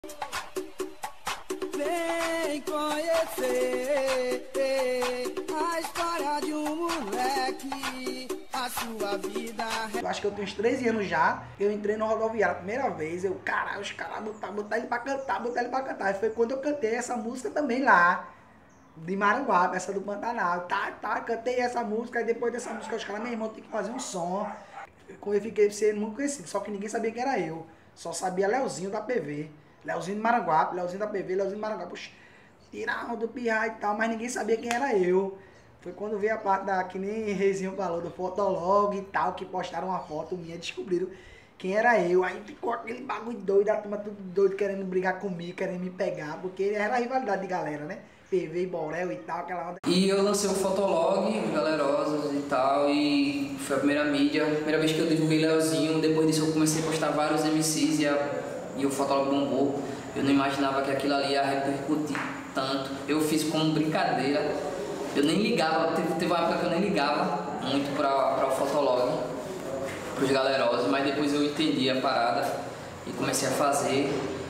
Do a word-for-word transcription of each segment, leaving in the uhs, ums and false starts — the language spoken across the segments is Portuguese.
Vem conhecer a história de um moleque, a sua vida. Eu acho que eu tenho uns treze anos já, eu entrei no rodoviário a primeira vez, eu, caralho, os caras botaram botar ele pra cantar, botar ele pra cantar. E foi quando eu cantei essa música também lá, de Maranguape, essa do Pantanal. Tá, tá, cantei essa música, e depois dessa música os caras, meu irmão, tem que fazer um som. Quando eu fiquei sendo muito conhecido, só que ninguém sabia quem era eu. Só sabia Leozinho da P V. Leozinho de Maranguape, Leozinho da P V, Leozinho de Maranguape. Puxa, tirar do pirra e tal, mas ninguém sabia quem era eu. Foi quando veio a parte da, que nem Reizinho falou, do Fotolog e tal, que postaram uma foto minha e descobriram quem era eu. Aí ficou aquele bagulho doido, a turma tudo doido, querendo brigar comigo, querendo me pegar, porque era a rivalidade de galera, né? P V e Borel e tal, aquela onda. E eu lancei o Fotolog, Galerosos e tal, e foi a primeira mídia, a primeira vez que eu divulguei Leozinho. Depois disso eu comecei a postar vários M Cs e, a, e o Fotolog bombou. Eu não imaginava que aquilo ali ia repercutir tanto. Eu fiz como brincadeira, eu nem ligava, teve, teve uma época que eu nem ligava muito para o Fotolog, para os Galerosos, mas depois eu entendi a parada e comecei a fazer.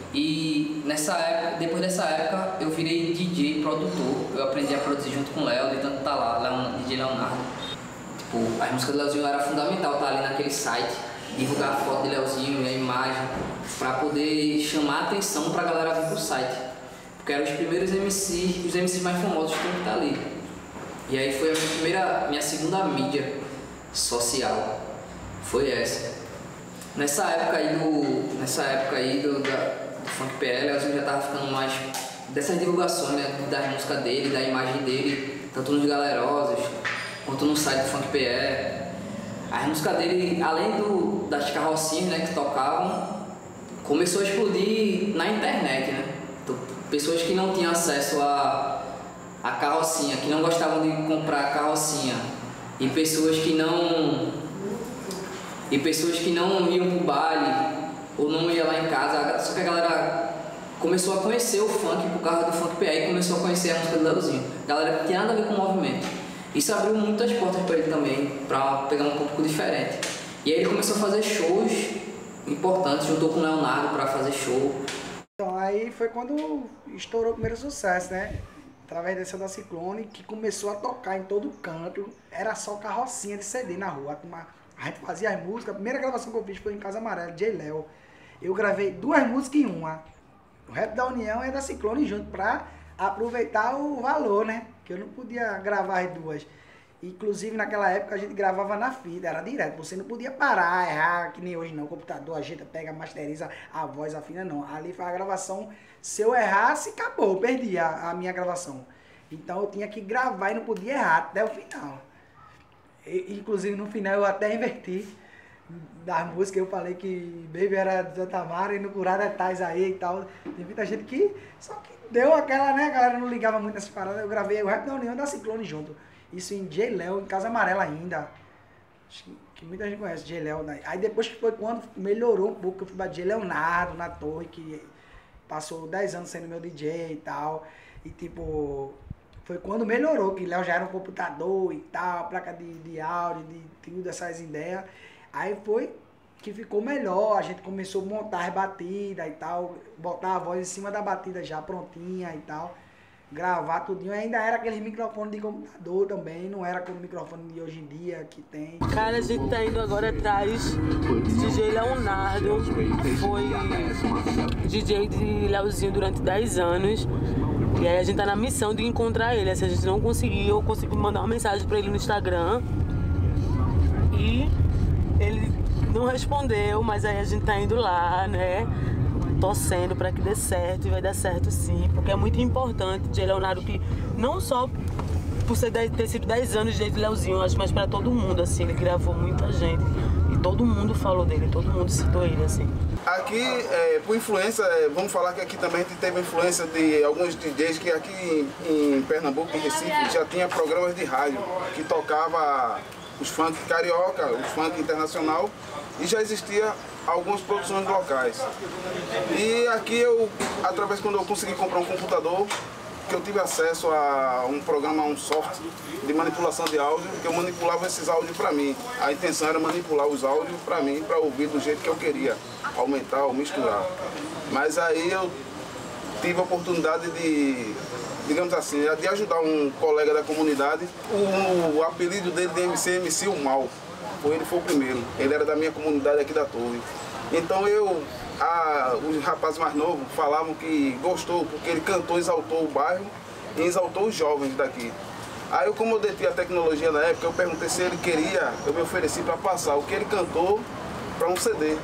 E nessa época, depois dessa época, eu virei D J, produtor. Eu aprendi a produzir junto com o Léo, de tanto tá lá, Leon, D J Leonardo. Tipo, as músicas do Leozinho era fundamental estar ali naquele site, divulgar a foto de Leozinho e a imagem, pra poder chamar a atenção pra galera vir pro site. Porque eram os primeiros M Cs, os M Cs mais famosos que tinham que estar ali. E aí foi a minha primeira, minha segunda mídia social, foi essa. Nessa época aí do, nessa época aí do, da, do Funk P L, eu já tava ficando mais dessas divulgações, né, da música dele, da imagem dele, tanto nos Galerosos quanto no site do Funk P L. As músicas dele, além do, das carrocinhas, né, que tocavam, começou a explodir na internet, né? Então, pessoas que não tinham acesso a, a carrocinha, que não gostavam de comprar carrocinha, e pessoas que não e pessoas que não iam pro baile ou não iam lá em casa, só que a galera começou a conhecer o funk por causa do Funk P A e começou a conhecer a música do Leozinho. A galera que tinha nada a ver com o movimento. Isso abriu muitas portas para ele também, para pegar um público diferente. E aí ele começou a fazer shows importantes, juntou com o Leonardo para fazer show. Então aí foi quando estourou o primeiro sucesso, né? Através dessa da Ciclone, que começou a tocar em todo canto. Era só carrocinha de C D na rua. A gente fazia as músicas. A primeira gravação que eu fiz foi em Casa Amarela, J. Léo. Eu gravei duas músicas em uma. O Rap da União é da Ciclone junto, pra aproveitar o valor, né? Que eu não podia gravar as duas. Inclusive naquela época a gente gravava na fita, era direto. Você não podia parar, errar, que nem hoje não. O computador ajeita, pega, masteriza a voz, afina, não. Ali foi a gravação. Se eu errasse, acabou, eu perdi a, a minha gravação. Então eu tinha que gravar e não podia errar até o final. E, inclusive no final eu até inverti das músicas, eu falei que Baby era de Santa Mara e no Curada é Tais aí e tal. Tem muita gente que, só que deu aquela, né, a galera não ligava muito nessas paradas. Eu gravei o Rap da União da Ciclone junto. Isso em J. Léo, em Casa Amarela ainda. Acho que muita gente conhece J. Léo. Aí depois que foi quando melhorou um pouco, eu fui pra J. Leonardo na Torre, que passou dez anos sendo meu D J e tal. E tipo, foi quando melhorou, que Léo já era um computador e tal, placa de, de áudio, de tudo, essas ideias. Aí foi que ficou melhor, a gente começou a montar as batidas e tal, botar a voz em cima da batida já prontinha e tal, gravar tudinho. Ainda era aquele microfone de computador também, não era aquele microfone de hoje em dia que tem. Cara, a gente tá indo agora atrás de D J Leonardo, foi D J de Leozinho durante dez anos. E aí a gente tá na missão de encontrar ele. Se a gente não conseguir, eu consigo mandar uma mensagem pra ele no Instagram. E ele não respondeu, mas aí a gente tá indo lá, né? Torcendo pra que dê certo, e vai dar certo sim. Porque é muito importante, D J Leonardo, que não só por ser, ter sido dez anos de Leozinho, acho, mas pra todo mundo, assim. Ele gravou muita gente. E todo mundo falou dele, todo mundo citou ele, assim. Aqui, é, por influência, é, vamos falar que aqui também teve influência de alguns D Js que aqui em, em Pernambuco, em Recife, já tinha programas de rádio que tocava os funk carioca, os funk internacional, e já existia algumas produções locais. E aqui eu, através quando eu consegui comprar um computador, que eu tive acesso a um programa, um software de manipulação de áudio, que eu manipulava esses áudios para mim. A intenção era manipular os áudios para mim, para ouvir do jeito que eu queria. aumentar ou misturar. Mas aí eu tive a oportunidade de, digamos assim, de ajudar um colega da comunidade. O, o apelido dele de M C, M C o Mal. Ele foi o primeiro. Ele era da minha comunidade aqui da Torre. Então eu, a, os rapazes mais novos falavam que gostou, porque ele cantou, exaltou o bairro e exaltou os jovens daqui. Aí eu, como eu detinha a tecnologia na época, eu perguntei se ele queria, eu me ofereci para passar o que ele cantou para um C D.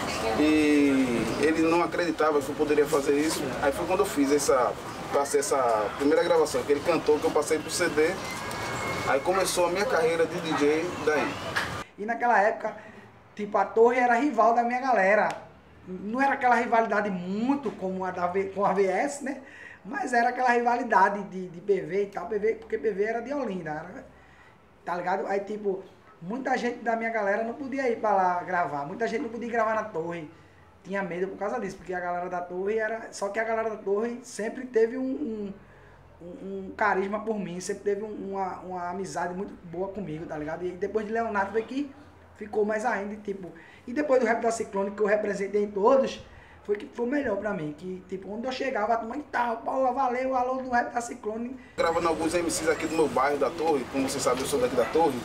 E ele não acreditava que eu poderia fazer isso. Aí foi quando eu fiz essa, passei essa primeira gravação, que ele cantou, que eu passei pro C D. Aí começou a minha carreira de D J daí. E naquela época, tipo, a Torre era rival da minha galera. Não era aquela rivalidade muito como a da v, com a V S, né? Mas era aquela rivalidade de, de P V e tal, P V, porque P V era de Olinda, era, tá ligado? Aí, tipo, muita gente da minha galera não podia ir pra lá gravar, muita gente não podia gravar na Torre. Tinha medo por causa disso, porque a galera da Torre era... Só que a galera da Torre sempre teve um, um, um carisma por mim, sempre teve uma, uma amizade muito boa comigo, tá ligado? E depois de Leonardo foi que ficou mais ainda, tipo... E depois do Rap da Ciclone, que eu representei em todos, foi que foi o melhor pra mim. Que, tipo, onde eu chegava, a turma, tal, Paula, valeu, alô do Rap da Ciclone. Gravando alguns M Cs aqui do meu bairro, da Torre, como você sabe, eu sou daqui da Torre.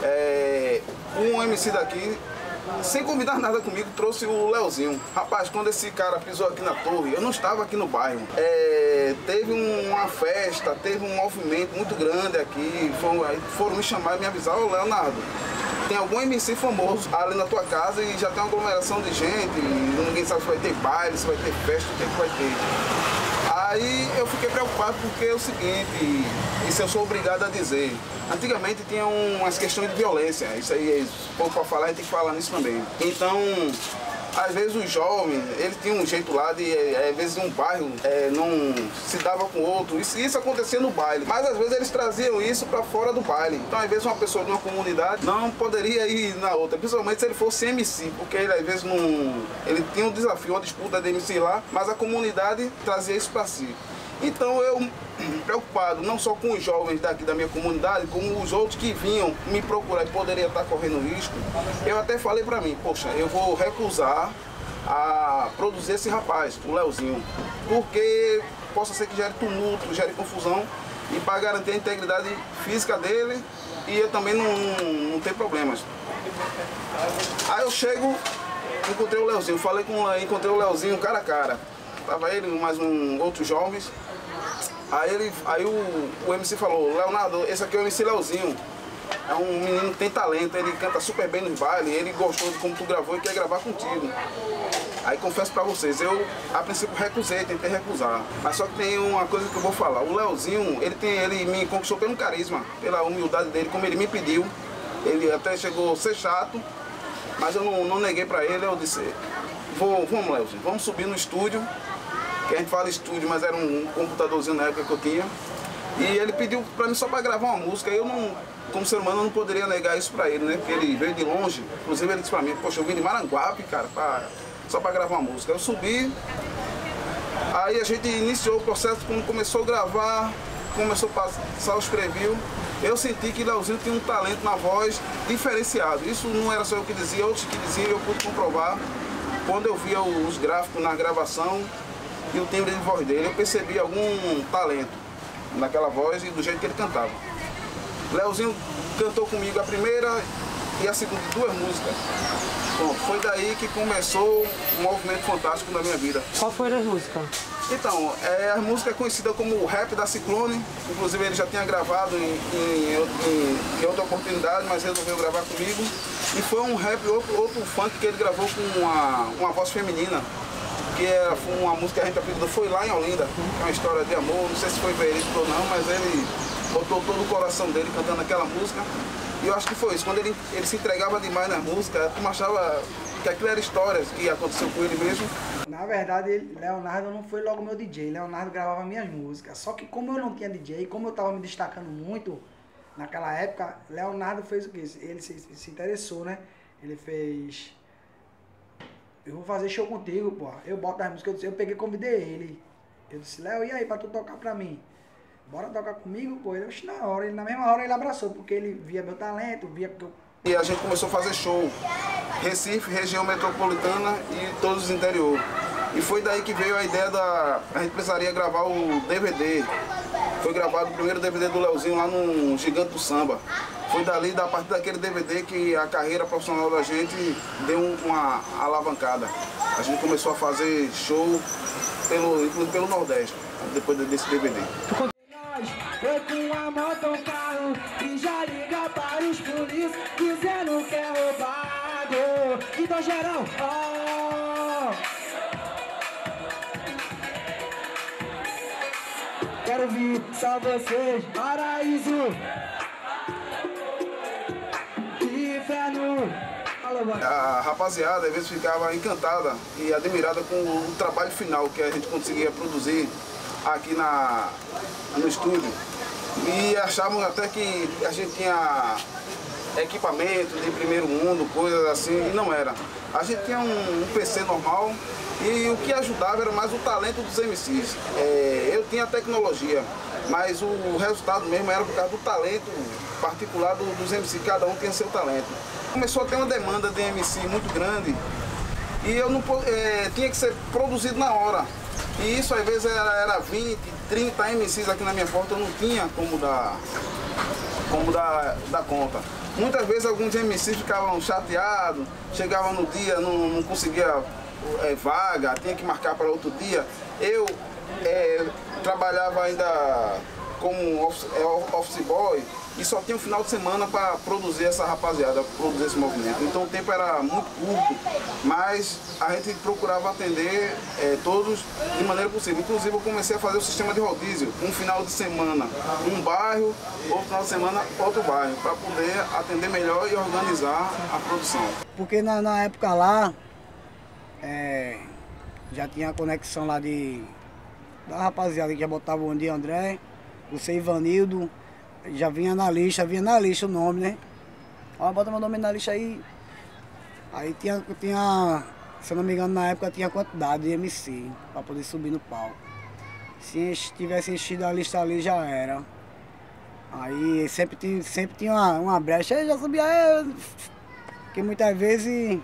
É, um M C daqui, sem convidar nada comigo, trouxe o Leozinho. Rapaz, quando esse cara pisou aqui na Torre, eu não estava aqui no bairro. É, teve uma festa, teve um movimento muito grande aqui. Foram, foram me chamar e me avisar, ô Leonardo, tem algum M C famoso ali na tua casa e já tem uma aglomeração de gente, ninguém sabe se vai ter baile, se vai ter festa, o que é que vai ter. Aí eu fiquei preocupado porque é o seguinte, isso eu sou obrigado a dizer. Antigamente tinha umas questões de violência, isso aí, se for para falar, a gente tem que falar nisso também. Então, às vezes os jovens, eles tinham um jeito lá de, às vezes um bairro é, não se dava com o outro, isso, isso acontecia no baile, mas às vezes eles traziam isso para fora do baile. Então às vezes uma pessoa de uma comunidade não poderia ir na outra, principalmente se ele fosse M C, porque ele às vezes não, ele tinha um desafio, uma disputa de M C lá, mas a comunidade trazia isso para si. Então eu, preocupado não só com os jovens daqui da minha comunidade, como os outros que vinham me procurar e poderiam estar correndo risco, eu até falei pra mim, poxa, eu vou recusar a produzir esse rapaz, o Leozinho, porque possa ser que gere tumulto, gere confusão, e para garantir a integridade física dele e eu também não, não, não ter problemas. Aí eu chego, encontrei o Leozinho, falei com encontrei o Leozinho cara a cara, tava ele e mais um, outros jovens. Aí, ele, aí o, o M C falou, Leonardo, esse aqui é o M C Leozinho. É um menino que tem talento, ele canta super bem nos bailes, ele gostou de como tu gravou e quer gravar contigo. Aí confesso pra vocês, eu a princípio recusei, tentei recusar. Mas só que tem uma coisa que eu vou falar, o Leozinho, ele, tem, ele me conquistou pelo carisma, pela humildade dele, como ele me pediu. Ele até chegou a ser chato, mas eu não, não neguei pra ele, eu disse, vou, vamos Leozinho, vamos subir no estúdio. Que a gente fala estúdio, mas era um computadorzinho na época que eu tinha. E ele pediu pra mim só pra gravar uma música. Eu não, como ser humano, eu não poderia negar isso pra ele, né? Porque ele veio de longe. Inclusive ele disse pra mim, poxa, eu vim de Maranguape, cara, pra, só pra gravar uma música. Eu subi, aí a gente iniciou o processo, quando começou a gravar, começou a passar os previews. Eu senti que Leozinho tinha um talento na voz diferenciado. Isso não era só eu que dizia, outros que diziam, eu pude comprovar. Quando eu via os gráficos na gravação, e o timbre de voz dele, eu percebi algum talento naquela voz e do jeito que ele cantava. Leozinho cantou comigo a primeira e a segunda, duas músicas. Bom, foi daí que começou um movimento fantástico na minha vida. Qual foi a música? Então, é, a música é conhecida como o Rap da Ciclone, inclusive ele já tinha gravado em, em, em, em outra oportunidade, mas resolveu gravar comigo. E foi um rap, outro, outro funk que ele gravou com uma, uma voz feminina. Que é, foi uma música que a gente apelidou, foi lá em Olinda, é uma história de amor, não sei se foi verídico ou não, mas ele botou todo o coração dele cantando aquela música. E eu acho que foi isso, quando ele, ele se entregava demais na música, tu achava que aquilo era história que aconteceu com ele mesmo. Na verdade, Leonardo não foi logo meu D J, Leonardo gravava minhas músicas. Só que como eu não tinha D J, como eu estava me destacando muito naquela época, Leonardo fez o quê? Ele se, se interessou, né? Ele fez... Eu vou fazer show contigo, pô. Eu boto as músicas, eu, disse, eu peguei e convidei ele. Eu disse, Léo, e aí, pra tu tocar pra mim? Bora tocar comigo, pô. Ele, na hora, ele, na mesma hora ele abraçou, porque ele via meu talento, via que eu E a gente começou a fazer show. Recife, região metropolitana e todos os interior. E foi daí que veio a ideia da... a gente precisaria gravar o D V D. Foi gravado o primeiro D V D do Leozinho lá no Gigante do Samba. Foi dali, da partir daquele D V D, que a carreira profissional da gente deu uma alavancada. A gente começou a fazer show pelo, inclusive pelo Nordeste, depois desse D V D. Foi com a moto, um carro e já liga para os polícias dizendo que é roubado. Então geral, ó. Quero vir só vocês, paraíso. Inferno. A rapaziada às vezes ficava encantada e admirada com o trabalho final que a gente conseguia produzir aqui na, no estúdio. E achavam até que a gente tinha equipamento de primeiro mundo, coisas assim, e não era. A gente tinha um, um P C normal e o que ajudava era mais o talento dos M Cs. É, eu tinha a tecnologia, mas o, o resultado mesmo era por causa do talento particular do, dos M Cs, cada um tinha seu talento. Começou a ter uma demanda de M C muito grande e eu não é, tinha que ser produzido na hora. E isso às vezes era, era vinte, trinta M Cs aqui na minha porta, eu não tinha como dar, como dar, dar conta. Muitas vezes alguns M Cs ficavam chateados, chegavam no dia, não, não conseguia é, vaga, tinha que marcar para outro dia. Eu é, trabalhava ainda como office, office boy e só tinha um final de semana para produzir essa rapaziada, produzir esse movimento. Então o tempo era muito curto, mas a gente procurava atender é, todos de maneira possível. Inclusive eu comecei a fazer o sistema de rodízio, um final de semana um bairro, outro final de semana outro bairro, para poder atender melhor e organizar a produção. Porque na, na época lá, é, já tinha a conexão lá de, da rapaziada que já botava o Andy André, você Ivanildo, já vinha na lista, vinha na lista o nome, né? Ó, bota meu nome na lista aí. Aí tinha, tinha, se eu não me engano, na época tinha quantidade de M C para poder subir no palco. Se tivesse enchido a lista ali, já era. Aí sempre tinha, sempre tinha uma, uma brecha, aí já subia, é, porque muitas vezes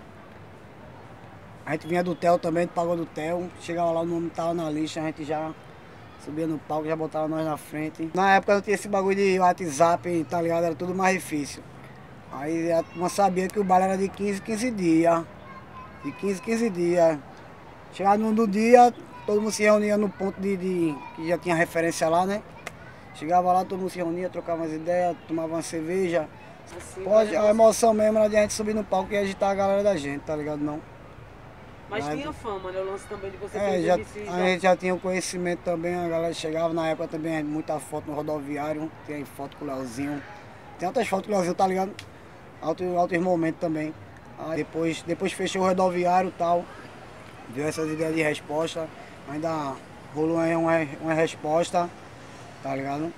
a gente vinha do Theo também, pagou do Theo, chegava lá, o nome estava na lista, a gente já subia no palco, já botava nós na frente. Na época não tinha esse bagulho de WhatsApp, tá ligado? Era tudo mais difícil. Aí a turma sabia que o baile era de quinze, quinze dias. De quinze, quinze dias. Chegava no, no dia, todo mundo se reunia no ponto de, de... que já tinha referência lá, né? Chegava lá, todo mundo se reunia, trocava umas ideias, tomava uma cerveja. Assim, Pode, a emoção mesmo era de a gente subir no palco e agitar a galera da gente, tá ligado? Não. Mas Mas tinha fama, né? O lance também de você é, ter já, M C, a já... gente já tinha o conhecimento também, a galera chegava, na época também muita foto no rodoviário, tem foto com o Leozinho. Tem outras fotos com o Leozinho, tá ligado? Altos, altos momentos também. Aí depois, depois fechou o rodoviário e tal, deu essas ideias de resposta, ainda rolou uma, uma resposta, tá ligado?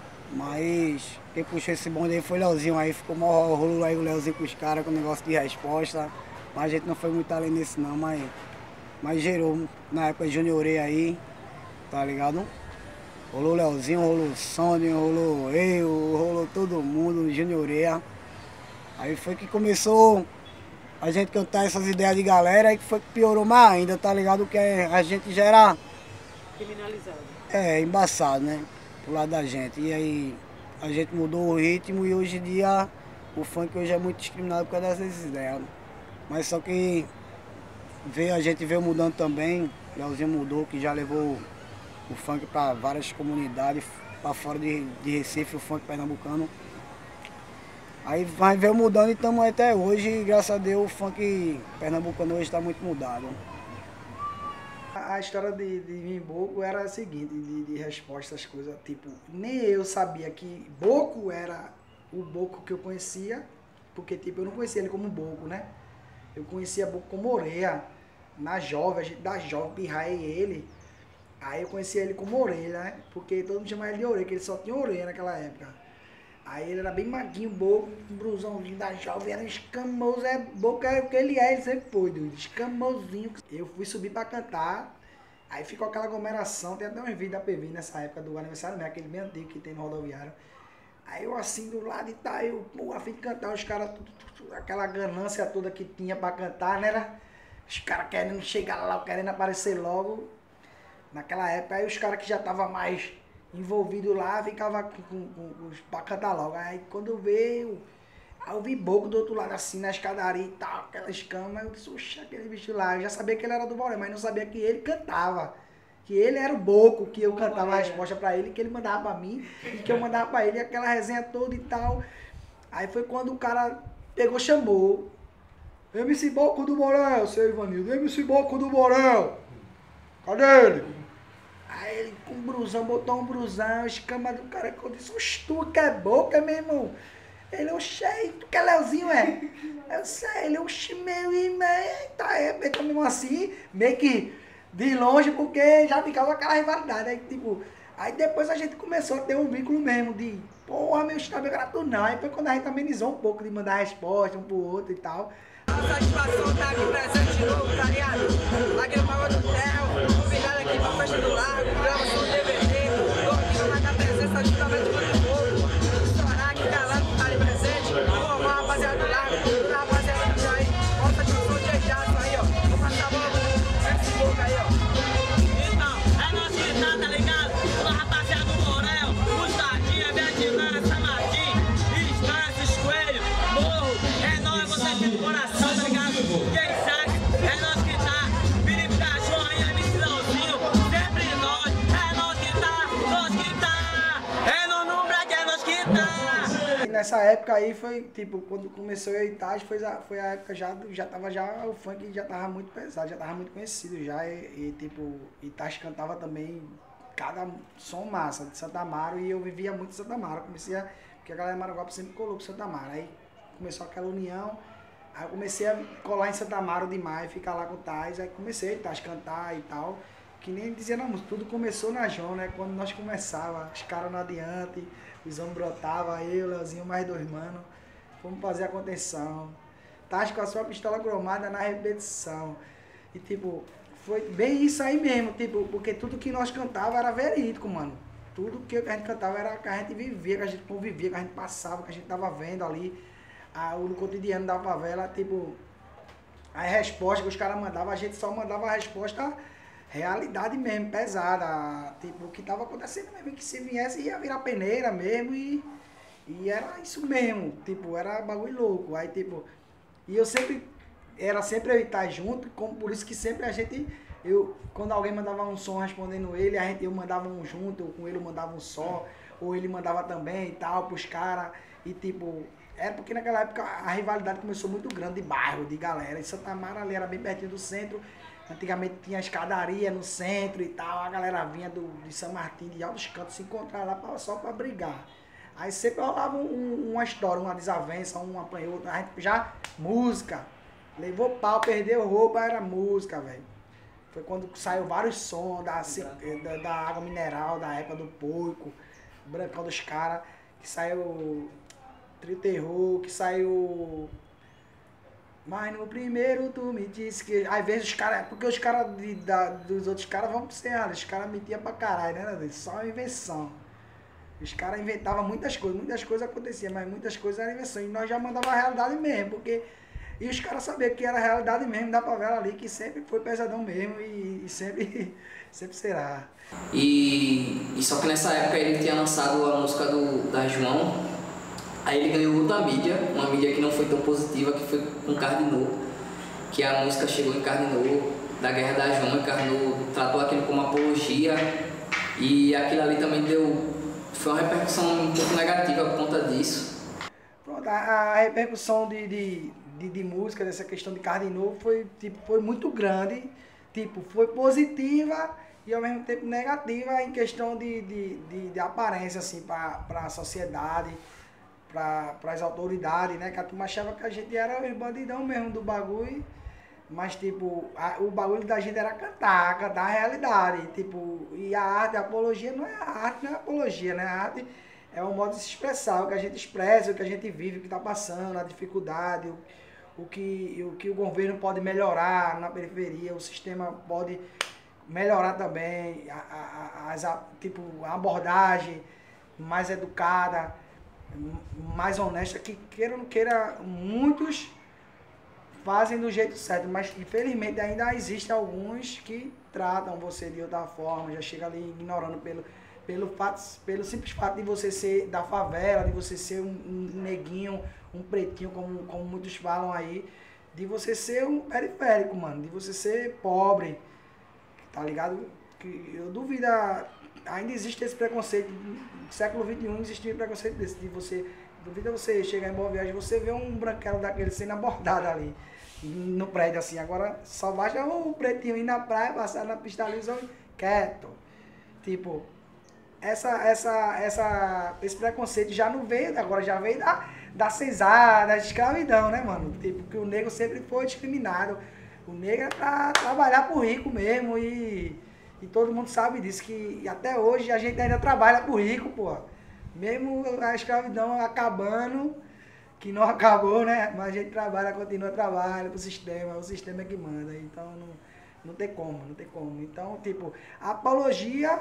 Mas quem puxou esse bonde aí foi o Leozinho, aí ficou mal rolo aí o Leozinho com os caras com o negócio de resposta. Mas a gente não foi muito além disso não, mas, mas gerou na época de Juniorei aí, tá ligado? Rolou o Leozinho, rolou o Sônia, rolou eu, rolou todo mundo, Juniorei. Aí foi que começou a gente cantar essas ideias de galera, aí que foi que piorou mais ainda, tá ligado? Que a gente já era... criminalizado. É, embaçado, né? Pro lado da gente. E aí a gente mudou o ritmo e hoje em dia o funk hoje é muito discriminado por causa dessas ideias. Mas só que veio, a gente veio mudando também, o Leozinho mudou, que já levou o funk para várias comunidades, para fora de, de Recife, o funk pernambucano. Aí vai, veio mudando e estamos até hoje, e graças a Deus o funk pernambucano hoje está muito mudado. A história de, de mim Boco era a seguinte, de, de resposta às coisas, tipo, nem eu sabia que Boco era o Boco que eu conhecia, porque tipo, eu não conhecia ele como Boco, né? Eu conhecia Boco como Orelha, na Jovem, a gente da Jovem, pirraia ele. Aí eu conhecia ele como Orelha, né? Porque todo mundo chamava ele de Orelha, porque ele só tinha orelha naquela época. Aí ele era bem maguinho, Boco, um brusãozinho da Jovem, era um escamoso, é Boco é o que ele é, ele sempre foi, doido, escamosinho. Eu fui subir pra cantar, aí ficou aquela aglomeração, tem até um vídeo da P V nessa época do aniversário mesmo, aquele bem antigo que tem no rodoviário. Aí eu assim do lado e tá, eu, pô, a fim de cantar, os caras, aquela ganância toda que tinha pra cantar, né? Os caras querendo chegar lá, querendo aparecer logo. Naquela época, aí os caras que já estavam mais envolvidos lá, ficavam com, com, com, pra cantar logo. Aí quando veio, aí eu vi Boco do outro lado assim, na escadaria e tal, aquelas camas, eu disse, oxa, aquele bicho lá. Eu já sabia que ele era do Borel, mas não sabia que ele cantava. Que ele era o Boco, que eu cantava a resposta pra ele, que ele mandava pra mim, e que eu mandava pra ele, aquela resenha toda e tal. Aí foi quando o cara pegou, chamou. M C Boco do Borel, seu Ivanildo, M C Boco do Borel. Cadê ele? Aí ele com um brusão, botou um brusão, escama do cara, que eu disse, oxe, tu que é Boca, meu irmão? Ele, oxe, tu que é Leozinho, é? Eu sei, ele, oxe, meu irmão, eita, é, mesmo assim, meio que de longe, porque já ficava aquela rivalidade, aí tipo, aí depois a gente começou a ter um vínculo mesmo de, porra, meu estado é grato não, aí foi quando a gente amenizou um pouco de mandar resposta um pro outro e tal. A satisfação tá aqui presente de novo, tá ligado? Aqui no Pagode do Terra, convidado aqui pra festa do Lago, gravação D V D, tô aqui pra dar presença justamente para o povo, estourar aqui galando, tá ali presente, pô, uma rapaziada do Lago, uma rapaziada do aí, ó, satisfação de Jato aí, ó, vou passar a bola pro M C Boca aí, ó. Então, é nós que tá, tá ligado? Toda rapaziada do Borel, Mostardinha, Beatinana, São Martim, Instâncias, Coelho, Morro, é nós, vocês têm coração, tá ligado? Quem sabe, é nós que tá, Felipe Cachorro aí, M C Leozinho, sempre nós, é nós que tá, nós que tá, é no número que é nós que tá. E nessa época aí foi, tipo, quando começou a Itage, foi a, foi a época já, já tava já, o funk já tava muito pesado, já tava muito conhecido já, e, e tipo, Itage cantava também cada som massa de Santa Amaro, e eu vivia muito em Santa Amaro, comecei a, porque a galera de Maranguape sempre colou pro Santa Amaro, aí começou aquela união, aí eu comecei a colar em Santa Amaro demais, ficar lá com o Tais, aí comecei a cantar e tal, que nem dizia na música, tudo começou na João, né, quando nós começava, os caras não adiante, os homens brotavam, eu, Leozinho, mais dois manos, fomos fazer a contenção, Tais com a sua pistola cromada na repetição, e tipo, foi bem isso aí mesmo, tipo, porque tudo que nós cantava era verídico, mano, tudo que a gente cantava era que a gente vivia, que a gente convivia, que a gente passava, que a gente tava vendo ali, a, no cotidiano da favela, tipo, a resposta que os caras mandavam, a gente só mandava a resposta realidade mesmo, pesada, tipo, o que tava acontecendo mesmo, que se viesse ia virar peneira mesmo, e, e era isso mesmo, tipo, era bagulho louco, aí tipo, e eu sempre, era sempre eu estar junto, como por isso que sempre a gente, eu, quando alguém mandava um som respondendo ele, a gente, eu mandava um junto, ou com ele eu mandava um só, ou ele mandava também e tal, pros caras, e tipo, era porque naquela época a rivalidade começou muito grande de bairro, de galera, em Santa Amaro ali era bem pertinho do centro, antigamente tinha escadaria no centro e tal, a galera vinha do, de São Martim, de altos cantos, se encontrar lá pra, só pra brigar. Aí sempre rolava um, uma história, uma desavença, um apanhou, a gente já, música, levou pau, perdeu roupa, era música, velho. Foi quando saiu vários sons da, da, da água mineral, da época do Porco, Brancão dos caras, que saiu Trio Terror, que saiu... Mas no primeiro tu me disse que... Às vezes os caras... Porque os caras dos outros caras vão pro Ceará, os caras metiam pra caralho, né? Só uma invenção. Os caras inventavam muitas coisas, muitas coisas aconteciam, mas muitas coisas eram invenção. E nós já mandava a realidade mesmo, porque... E os caras sabiam que era a realidade mesmo da favela ali, que sempre foi pesadão mesmo e, e sempre, sempre será. E, e só que nessa época ele tinha lançado a música do, da João, aí ele ganhou outra mídia, uma mídia que não foi tão positiva, que foi com Cardinô, que a música chegou em Cardinô, da Guerra da João, e Cardinô tratou aquilo como apologia, e aquilo ali também deu, foi uma repercussão um pouco negativa por conta disso. Pronto, a, a repercussão de... de... De, de música, dessa questão de Cardinô, foi, tipo, foi muito grande, tipo, foi positiva e ao mesmo tempo negativa em questão de, de, de, de aparência, assim, para a sociedade, para as autoridades, né, que a turma achava que a gente era os bandidão mesmo do bagulho, mas, tipo, a, o bagulho da gente era cantar, cantar a realidade, tipo, e a arte, a apologia não é a arte, não é a apologia, né, a arte é um modo de se expressar, o que a gente expressa, o que a gente vive, o que está passando, a dificuldade, o, o, que, o que o governo pode melhorar na periferia, o sistema pode melhorar também, a, a, a, a, tipo, a abordagem mais educada, mais honesta, que queira ou não queira, muitos fazem do jeito certo, mas infelizmente ainda existem alguns que tratam você de outra forma, já chega ali ignorando pelo, pelo, fato, pelo simples fato de você ser da favela, de você ser um, um neguinho, um pretinho, como, como muitos falam aí, de você ser um periférico, mano, de você ser pobre, tá ligado? Que eu duvido, ainda existe esse preconceito, no século vinte e um existia um preconceito desse, de você, duvida você chegar em Boa Viagem e você ver um branquelo daquele sendo abordado ali, no prédio assim. Agora só basta o pretinho ir na praia, passar na pista lisa quieto. Tipo, essa, essa, essa, esse preconceito já não veio, agora já veio da, da cesar, da escravidão, né, mano? Tipo, que o negro sempre foi discriminado. O negro é pra trabalhar pro rico mesmo e, e todo mundo sabe disso, que até hoje a gente ainda trabalha pro rico, pô. Mesmo a escravidão acabando, que não acabou, né? Mas a gente trabalha, continua trabalha pro sistema, o sistema é que manda. Então não, não tem como, não tem como. Então, tipo, a apologia,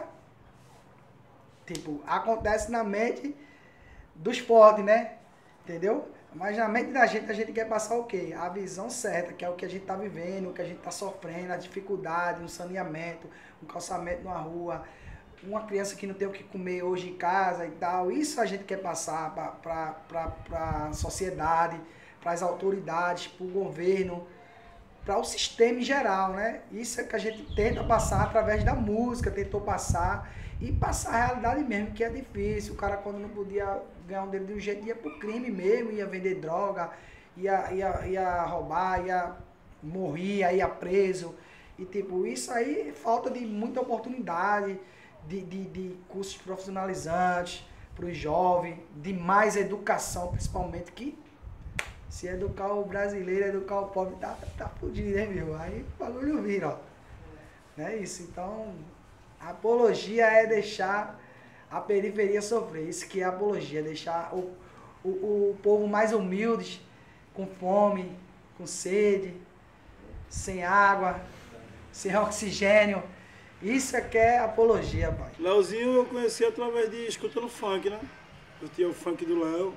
tipo, acontece na mente dos fortes, né? Entendeu? Mas na mente da gente, a gente quer passar o quê? A visão certa, que é o que a gente tá vivendo, o que a gente tá sofrendo, a dificuldade, um saneamento, um calçamento na rua, uma criança que não tem o que comer hoje em casa e tal. Isso a gente quer passar para a sociedade, para as autoridades, para o governo, para o sistema em geral, né? Isso é que a gente tenta passar através da música, tentou passar e passar a realidade mesmo, que é difícil. O cara, quando não podia ganhar um dele de um jeito, ia pro crime mesmo, ia vender droga, ia, ia, ia roubar, ia morrer, ia preso. E tipo, isso aí falta de muita oportunidade, De, de, de cursos profissionalizantes para os jovens, de mais educação, principalmente, que se educar o brasileiro, educar o pobre, tá, tá fudido, hein, meu? Aí o bagulho vira, ó. Não é isso? Então, a apologia é deixar a periferia sofrer. Isso que é apologia, deixar o, o, o povo mais humilde, com fome, com sede, sem água, sem oxigênio. Isso é que é apologia, pai. Leozinho eu conheci através de escutando funk, né? Eu tinha o funk do Léo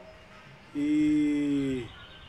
e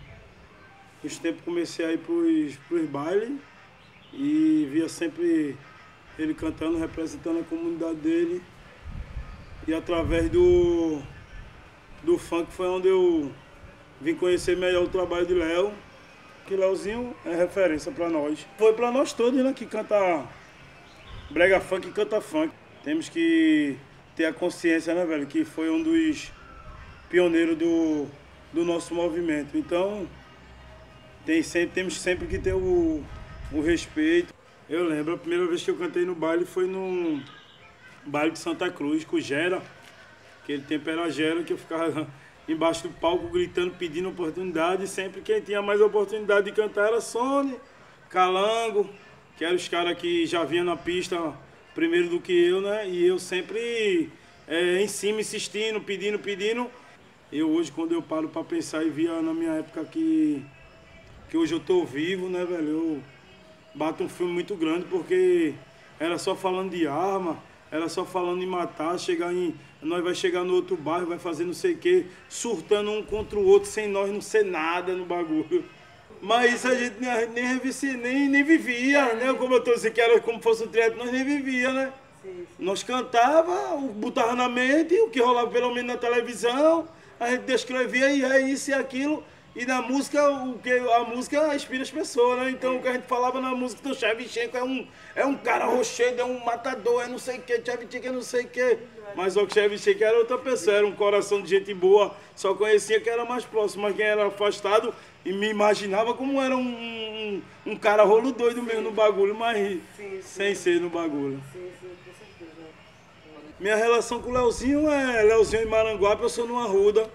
uns tempos comecei a ir pros, pros bailes e via sempre ele cantando, representando a comunidade dele. E através do, do funk foi onde eu vim conhecer melhor o trabalho de Léo, que Leozinho é referência para nós. Foi para nós todos, né, que canta brega funk e canta funk. Temos que ter a consciência, né, velho, que foi um dos pioneiros do, do nosso movimento. Então, tem sempre, temos sempre que ter o, o respeito. Eu lembro, a primeira vez que eu cantei no baile foi no baile de Santa Cruz, com o Gera. Aquele tempo era Gera, que eu ficava embaixo do palco gritando, pedindo oportunidade. E sempre quem tinha mais oportunidade de cantar era Sony, Calango, que eram os caras que já vinham na pista primeiro do que eu, né? E eu sempre é, em cima, insistindo, pedindo, pedindo. Eu hoje, quando eu paro para pensar e via na minha época que, que hoje eu tô vivo, né, velho? Eu bato um filme muito grande, porque era só falando de arma, era só falando em matar, chegar em... Nós vai chegar no outro bairro, vai fazer não sei o quê, surtando um contra o outro, sem nós não ser nada no bagulho. Mas isso a gente nem, nem, nem, nem vivia, né? Como eu tô dizendo que era como fosse um teatro, nós nem vivia, né? Sim, sim. Nós cantava, botava na mente, o que rolava pelo menos na televisão, a gente descrevia e é isso e aquilo. E na música, o que, a música inspira as pessoas, né? Então o que a gente falava na música do Shevchenko é um, é um cara rochedo, é um matador, é não sei o que, Shevchenko é não sei o que. Mas o Shevchenko era outra pessoa, era um coração de gente boa, só conhecia quem era mais próximo, mas quem era afastado e me imaginava como era um, um, um cara rolo doido mesmo no bagulho, mas sim, sim. Sem ser no bagulho. Sim, sim, com certeza. Minha relação com o Leozinho é Leozinho em Maranguape, eu sou numa ruda.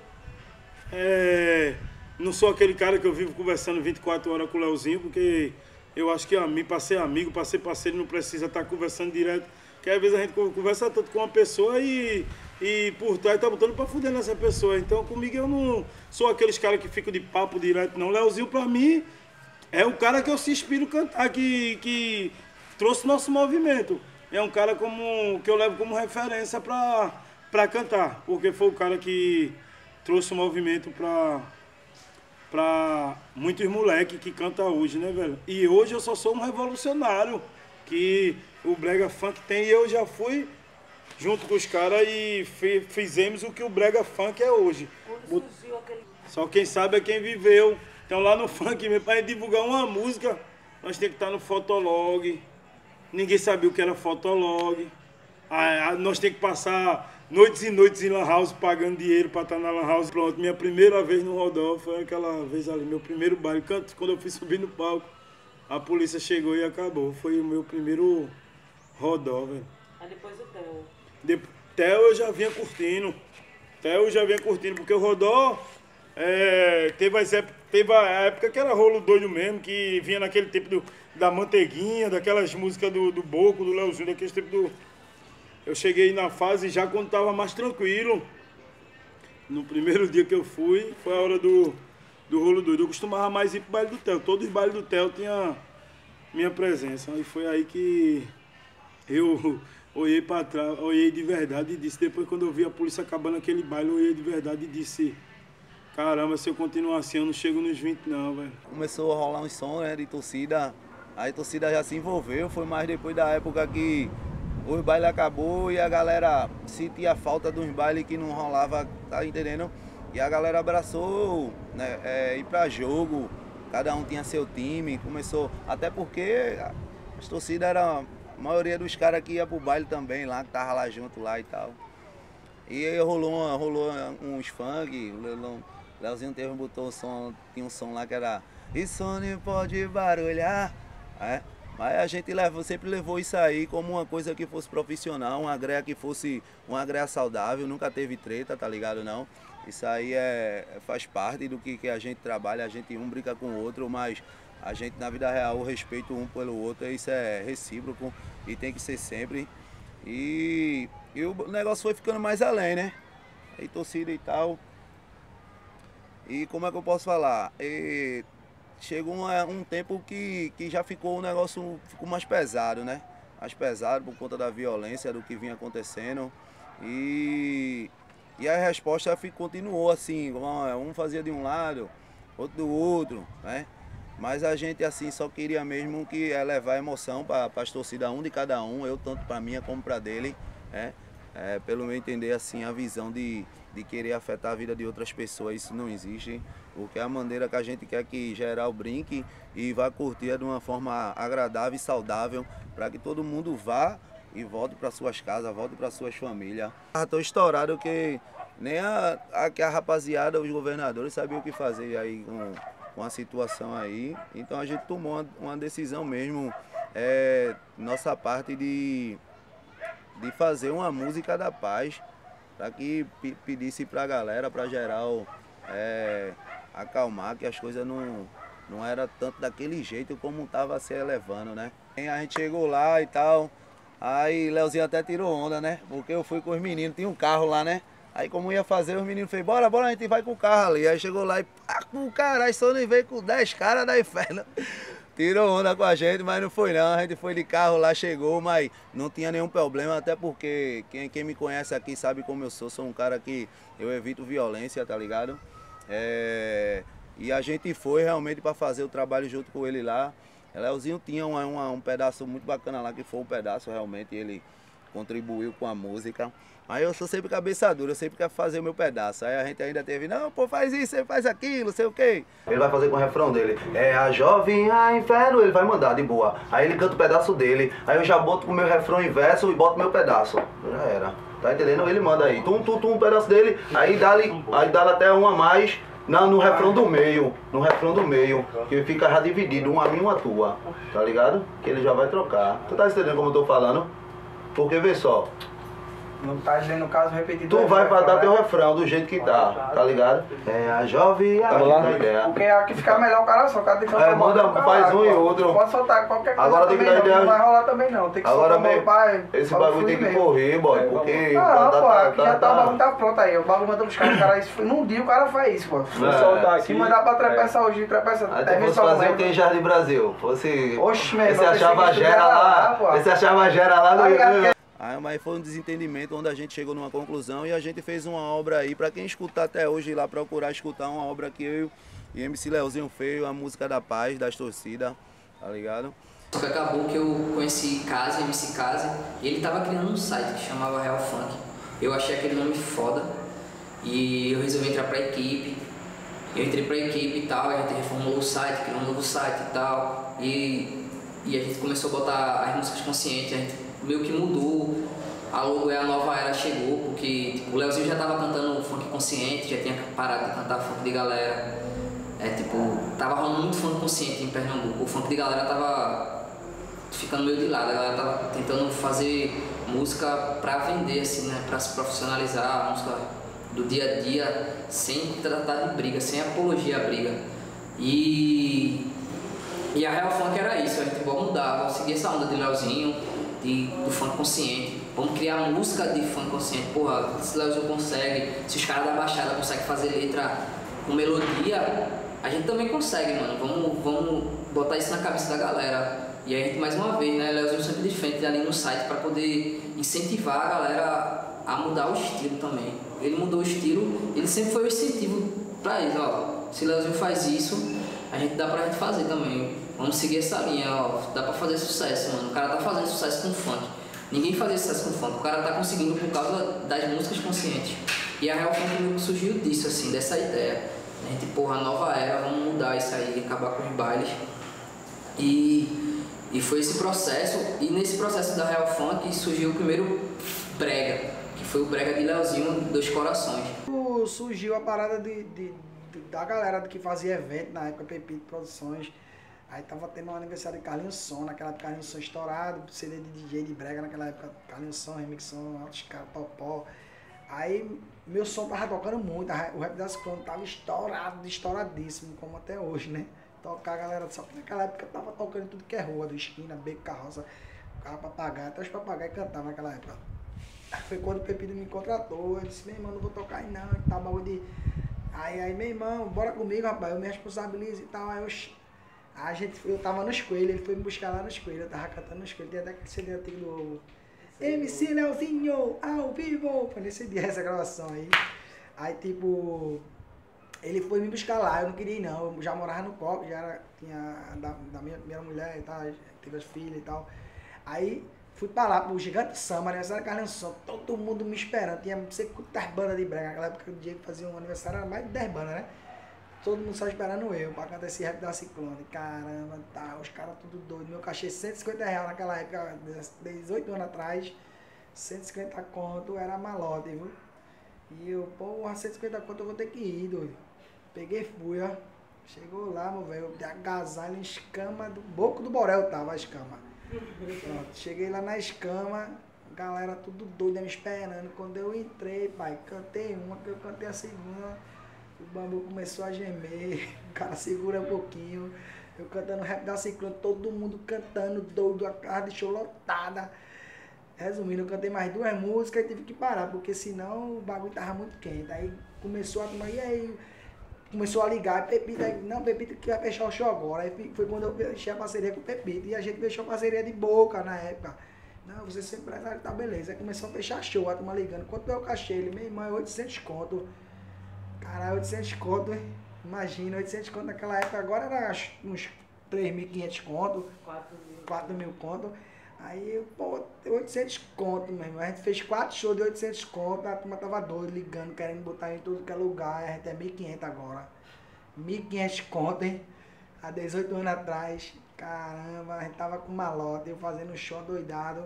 É... Não sou aquele cara que eu vivo conversando vinte e quatro horas com o Leozinho, porque eu acho que a mim, para ser amigo, para ser parceiro, não precisa estar conversando direto. Porque às vezes a gente conversa tanto com uma pessoa e, e por trás tá botando para fuder nessa pessoa. Então comigo eu não sou aqueles caras que ficam de papo direto, não. Leozinho, para mim, é o cara que eu se inspiro cantar, que, que trouxe nosso movimento. É um cara como, que eu levo como referência para cantar, porque foi o cara que trouxe um movimento pra, pra muitos moleques que cantam hoje, né, velho? E hoje eu só sou um revolucionário que o brega funk tem, e eu já fui junto com os caras e fizemos o que o brega funk é hoje. Só quem sabe é quem viveu. Então lá no funk, para divulgar uma música, nós temos que estar no Fotolog. Ninguém sabia o que era Fotolog. Ah, nós temos que passar noites e noites em Lan House pagando dinheiro para estar na Lan House. Pronto, minha primeira vez no Rodó foi aquela vez ali, meu primeiro baile. Quando eu fui subir no palco, a polícia chegou e acabou. Foi o meu primeiro Rodó, velho. Aí depois o Theo. De, Theo eu já vinha curtindo. Theo eu já vinha curtindo, porque o Rodó é, teve, as épocas, teve a época que era rolo doido mesmo, que vinha naquele tempo do, da Manteiguinha, daquelas músicas do, do Boco, do Leozinho, daquele tempo do... Eu cheguei na fase já quando estava mais tranquilo. No primeiro dia que eu fui, foi a hora do, do rolo doido. Eu costumava mais ir pro baile do Theo. Todos os bailes do Theo tinha minha presença. E foi aí que eu olhei para trás, olhei de verdade e disse, depois quando eu vi a polícia acabando aquele baile, eu olhei de verdade e disse, caramba, se eu continuar assim, eu não chego nos vinte não, velho. Começou a rolar um som, né, de torcida, aí a torcida já se envolveu, foi mais depois da época que os bailes acabou e a galera sentia falta dos bailes que não rolava, tá entendendo? E a galera abraçou, né, é, ir pra jogo, cada um tinha seu time, começou, até porque as torcidas eram, a maioria dos caras que ia pro baile também lá, que tava lá junto lá e tal. E aí rolou, uma, rolou uns funk, o Leozinho teve, botou um som, tinha um som lá que era "Isso não pode barulhar", é? Mas a gente levou, sempre levou isso aí como uma coisa que fosse profissional, uma greia que fosse uma greia saudável, nunca teve treta, tá ligado não? Isso aí é, faz parte do que, que a gente trabalha, a gente um brinca com o outro, mas a gente na vida real o respeito um pelo outro, isso é recíproco e tem que ser sempre. E, e o negócio foi ficando mais além, né? E torcida e tal. E como é que eu posso falar? E chegou um, um tempo que, que já ficou o negócio ficou mais pesado, né? Mais pesado por conta da violência, do que vinha acontecendo. E, e a resposta continuou assim, um fazia de um lado, outro do outro, né? Mas a gente assim só queria mesmo que é levar emoção para as torcidas, um de cada um, eu tanto para minha como para dele, né? É, pelo meu entender assim, a visão de, de querer afetar a vida de outras pessoas, isso não existe, porque é a maneira que a gente quer que geral brinque e vá curtir de uma forma agradável e saudável, para que todo mundo vá e volte para suas casas, volte para suas famílias. Estou estourado que nem a, a, a rapaziada, os governadores sabiam o que fazer aí com com a situação aí, então a gente tomou uma, uma decisão mesmo, é, nossa parte de, de fazer uma música da paz, para que pedisse para a galera, para geral, é, acalmar, que as coisas não, não eram tanto daquele jeito como estava se elevando, né? E a gente chegou lá e tal, aí Leozinho até tirou onda, né? Porque eu fui com os meninos, tinha um carro lá, né? Aí como ia fazer, os meninos fez, bora, bora, a gente vai com o carro ali. Aí chegou lá e, ah, com caralho, só nem veio com dez caras da inferno. Tirou onda com a gente, mas não foi não. A gente foi de carro lá, chegou, mas não tinha nenhum problema, até porque quem, quem me conhece aqui sabe como eu sou. Sou um cara que eu evito violência, tá ligado? É, e a gente foi realmente para fazer o trabalho junto com ele lá. O Leozinho tinha uma, uma, um pedaço muito bacana lá, que foi um pedaço realmente, ele contribuiu com a música. Aí eu sou sempre cabeça dura, eu sempre quero fazer o meu pedaço. Aí a gente ainda teve, não, pô, faz isso, você faz aquilo, sei o quê. Ele vai fazer com o refrão dele, é a jovem, a inferno, ele vai mandar de boa. Aí ele canta o pedaço dele, aí eu já boto o meu refrão inverso e boto o meu pedaço. Já era, tá entendendo? Ele manda aí, tum, tum, tum, um pedaço dele, aí dá-lhe aí dá até um a mais na, no refrão do meio, no refrão do meio, que fica já dividido, uma minha e uma tua, tá ligado? Que ele já vai trocar. Tu tá entendendo como eu tô falando? Porque, vê só, não tá dizendo no caso repetido. tu vai pra dar teu refrão do jeito que tá, tá ligado? É a jovem, a ideia. Porque aqui fica melhor o cara só, cada canto é, manda, faz um e outro. Pode soltar qualquer coisa. Agora tem que dar ideia. Não vai rolar também não, tem que agora soltar o pai. Esse bagulho tem que correr, boy, porque... Não, tá, pô, tá, aqui tá, já tá, tá, o bagulho tá pronto aí. O bagulho manda buscar, o cara, isso, num dia o cara faz isso, pô. Se soltar aqui. Se mandar pra trepeçar hoje, trepeça. Aí fosse fazer o que em Jardim Brasil? Fosse... Oxe, meu irmão. Você achava a gera lá, você achava a gera lá no... mas foi um desentendimento onde a gente chegou numa conclusão e a gente fez uma obra aí, para quem escutar até hoje, ir lá procurar escutar uma obra que eu e M C Leozinho fez, a música da paz, das torcidas, tá ligado? Só que acabou que eu conheci Kaze, M C Kaze, e ele tava criando um site que chamava Real Funk. Eu achei aquele nome foda e eu resolvi entrar pra equipe. Eu entrei pra equipe e tal, a gente reformulou o site, criou um novo site e tal, e, e a gente começou a botar as músicas conscientes, a gente meio que mudou, a logo é a nova era chegou, porque tipo, o Leozinho já tava cantando funk consciente, já tinha parado de cantar funk de galera, é tipo, tava rolando muito funk consciente em Pernambuco, o funk de galera tava ficando meio de lado, a galera tava tentando fazer música pra vender, assim, né, pra se profissionalizar, a música do dia a dia, sem tratar de briga, sem apologia à briga. E, e a Real Funk era isso, a gente vai mudar, vamos seguir essa onda de Leozinho, de, do funk consciente, vamos criar música de funk consciente. Porra, se Leozinho consegue, se os caras da Baixada conseguem fazer letra com melodia, a gente também consegue, mano. Vamos, vamos botar isso na cabeça da galera. E a gente, mais uma vez, né, Leozinho sempre de frente ali no site para poder incentivar a galera a mudar o estilo também. Ele mudou o estilo, ele sempre foi o incentivo pra eles, ó. Se Leozinho faz isso, a gente dá pra gente fazer também. Vamos seguir essa linha, ó. Dá pra fazer sucesso, mano. O cara tá fazendo sucesso com funk. Ninguém fazia sucesso com funk. O cara tá conseguindo por causa das músicas conscientes. E a Real Funk surgiu disso, assim, dessa ideia. A gente, porra, nova era, vamos mudar isso aí, acabar com os bailes. E, e foi esse processo. E nesse processo da Real Funk surgiu o primeiro brega. Foi o brega de Leozinho, Dois Corações. Surgiu a parada de, de, de, da galera que fazia evento na época, Pepito Produções. Aí tava tendo um aniversário de Carlinhos Som, naquela época Carlinhos Som estourado, C D de D J de brega, naquela época Carlinhos Som, Remix Som, Altos Caras, Popó. Aí meu som tava tocando muito, o Rap das Clones tava estourado, estouradíssimo, como até hoje, né? Tocar a galera, só que naquela época tava tocando tudo que é rua, do esquina, beco, carroça, carro papagaio, até os papagaios cantavam naquela época. Foi quando o Pepito me contratou, eu disse, meu irmão, não vou tocar aí não, e tal, bagulho de... Aí, aí, meu irmão, bora comigo, rapaz, eu me responsabilizo e tal, aí eu... A gente, eu tava nos coelhos, ele foi me buscar lá nos coelhos, eu tava cantando nos coelhos, tem até aquele C D antigo do... M C Leozinho, ao vivo! Foi nesse dia essa gravação aí. Aí, tipo... Ele foi me buscar lá, eu não queria ir não, eu já morava no Copo, já era, tinha da, da minha, minha mulher e tal, teve as filhas e tal. Aí... Fui pra lá, pro Gigante Samba, aniversário de Carlinhos Som, todo mundo me esperando. Tinha não sei quantas bandas de brega, naquela época o Diego fazia um aniversário, era mais de dez bandas, né? Todo mundo só esperando eu, pra cantar esse rap da Ciclone. Caramba, tá, os caras tudo doido. Meu cachê cento e cinquenta reais naquela época, dezoito anos atrás, cento e cinquenta conto, era malote, viu? E eu, porra, cento e cinquenta conto eu vou ter que ir, doido. Peguei, fui, ó. Chegou lá, meu velho, de agasalho em escama, do boco do Borel tava a escama. Pronto, cheguei lá na escama, galera tudo doida me esperando. Quando eu entrei, pai, cantei uma, que eu cantei a segunda, o bambu começou a gemer, o cara segura um pouquinho, eu cantando rap da Ciclone, todo mundo cantando, doido, a casa de show lotada. Resumindo, eu cantei mais duas músicas e tive que parar, porque senão o bagulho tava muito quente. Aí começou a tomar, e aí? Começou a ligar, Pepito, aí, não, Pepito que vai fechar o show agora. Aí foi quando eu fechei a parceria com o Pepito. E a gente fechou a parceria de boca na época. Não, você ser empresário, tá beleza. Aí começou a fechar show, a turma ligando. Quanto é o cachê? Ele, meu irmão, é oitocentos conto. Caralho, oitocentos conto, hein? Imagina, oitocentos conto naquela época. Agora era uns três mil e quinhentos conto. quatro mil conto. Aí, pô, oitocentos conto, meu irmão. A gente fez quatro shows de oitocentos conto, a turma tava doida, ligando, querendo botar em tudo que é lugar. A gente é mil e quinhentos agora. mil e quinhentos conto, hein? Há dezoito anos atrás. Caramba, a gente tava com malote, eu fazendo show doidado.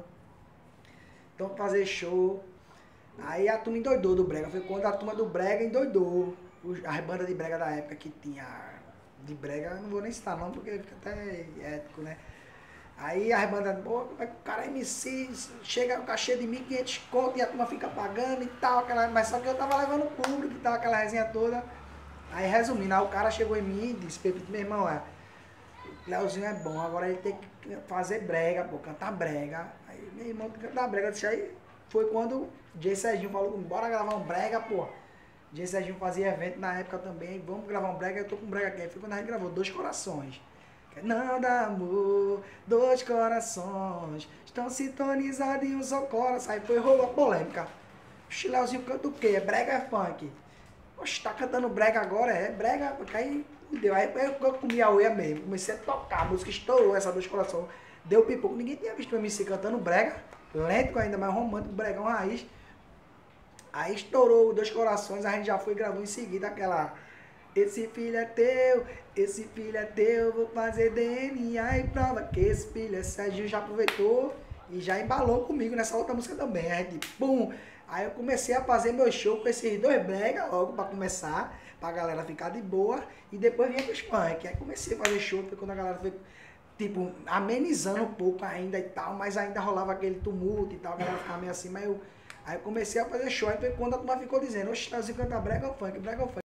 Então, fazer show. Aí a turma endoidou do brega. Foi quando a turma do brega endoidou. As bandas de brega da época que tinha. De brega, não vou nem citar não, porque fica até ético, né? Aí as bandas, pô, o cara M C, chega o cachê de mil e quinhentos conto e a turma fica pagando e tal, aquela, mas só que eu tava levando público e tal, aquela resenha toda. Aí resumindo, aí o cara chegou em mim e disse, Pepito, meu irmão, é, Leozinho é bom, agora ele tem que fazer brega, pô, cantar brega. Aí meu irmão tem que cantar brega, eu disse, aí foi quando o Jay Serginho falou, bora gravar um brega, pô. Jay Serginho fazia evento na época também, vamos gravar um brega, eu tô com um brega aqui. Aí foi quando a gente gravou Dois Corações. Não dá amor, dois corações estão sintonizados em um só coração. Aí foi, rolou a polêmica. Oxi, Leozinho canta o quê? É brega, é funk? Oxi, tá cantando brega agora? É brega, porque aí deu. Aí eu comi a uia mesmo, comecei a tocar, a música estourou, essa dois corações. Deu pipoco, ninguém tinha visto o M C cantando brega, lento ainda mais romântico, bregão raiz. Aí estourou dois corações, a gente já foi gravando em seguida aquela... Esse filho é teu, esse filho é teu, vou fazer D N A e prova que esse filho é Serginho. Já aproveitou e já embalou comigo nessa outra música também. Aí, tipo, pum! Aí eu comecei a fazer meu show com esses dois brega logo pra começar, pra galera ficar de boa, e depois vinha pros funk. Aí comecei a fazer show, foi quando a galera foi, tipo, amenizando um pouco ainda e tal, mas ainda rolava aquele tumulto e tal, a galera ficava meio assim, mas eu... Aí eu comecei a fazer show, aí foi quando a turma ficou dizendo, oxe, Leozinho canta brega ou funk, brega ou funk.